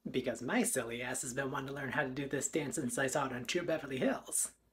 Because my silly ass has been wanting to learn how to do this dance since I saw it on True Beverly Hills.